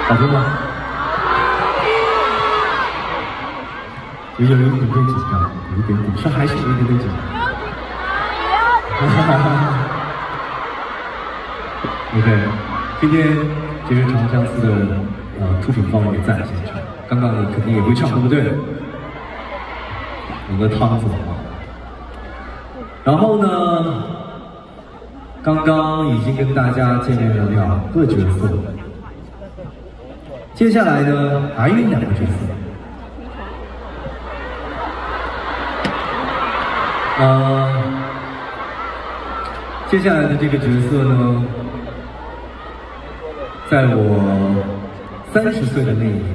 好听吗？有一点紧张，有一点点，是还是有一点点紧张。OK， 今天其实长相思的出品方也在现场，刚刚你肯定也会唱，对不对？我的汤子啊。然后呢，刚刚已经跟大家见面了2个角色，接下来呢还有2个角色。接下来的这个角色呢，在我30岁的那一年，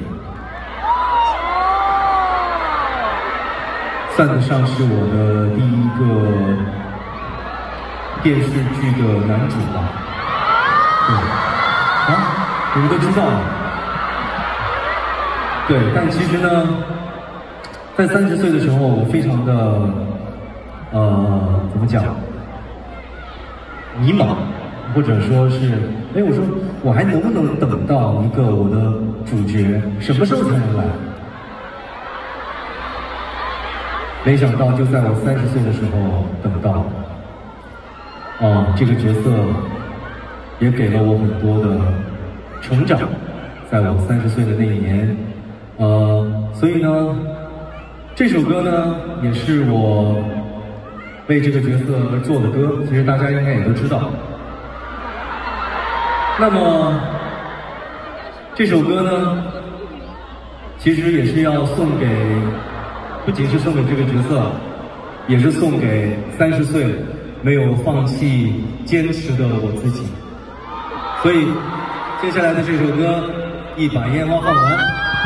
算得上是我的第一个电视剧的男主吧。对，你们都知道。对，但其实呢，在30岁的时候，我非常的怎么讲？迷茫，或者说是，我说我还能不能等到一个我的主角，什么时候才能来？没想到就在我30岁的时候等到了。这个角色也给了我很多的成长，在我30岁的那一年，所以呢，这首歌呢也是我为这个角色而做的歌，其实大家应该也都知道。那么这首歌呢，其实也是要送给，不仅是送给这个角色，也是送给30岁没有放弃坚持的我自己。所以接下来的这首歌，一把烟花放完。